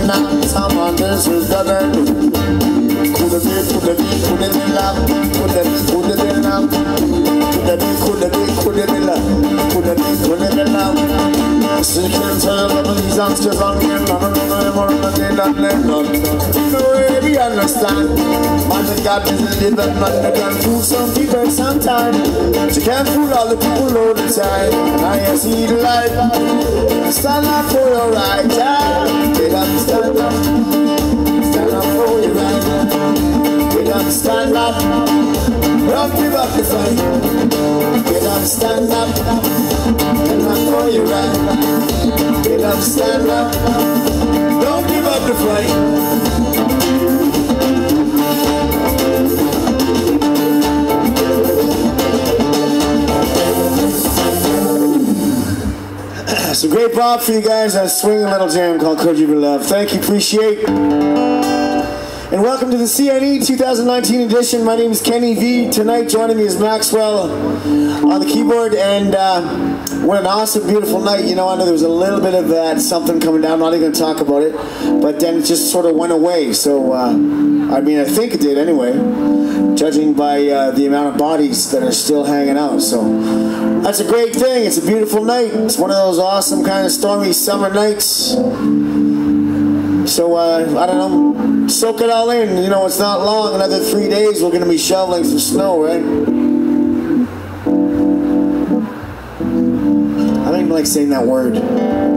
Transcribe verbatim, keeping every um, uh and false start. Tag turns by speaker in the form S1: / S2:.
S1: not someone this is the man. Could it be, could it be, could it be love? Could it be, could it be love? Could it be, could it be, could it be love? Could it be, could it be love? So you can't tell them these answers on the end. None of them are on the day that they're not. No way we understand. Man and God is a living man that can fool some people sometimes. You can't fool all the people all the time. Now you see the light. Stand up for your right. Get up, stand up. Stand up for your right. Get up, stand up. Don't give up the fight. Get up, stand up. Stand up for your right. Get up, stand up. Don't give up the fight. So great Bob for you guys. I swing a little jam called Could You Be Loved. Thank you, appreciate. And welcome to the C N E twenty nineteen edition. My name is Kenny V. Tonight joining me is Maxwell on the keyboard. And uh, what an awesome, beautiful night. You know, I know there was a little bit of that something coming down. I'm not even going to talk about it. But then it just sort of went away. So, uh, I mean, I think it did anyway, judging by uh, the amount of bodies that are still hanging out. So that's a great thing. It's a beautiful night. It's one of those awesome kind of stormy summer nights. So, uh, I don't know, soak it all in. You know, it's not long. Another three days we're going to be shoveling some snow, right? I don't even like saying that word.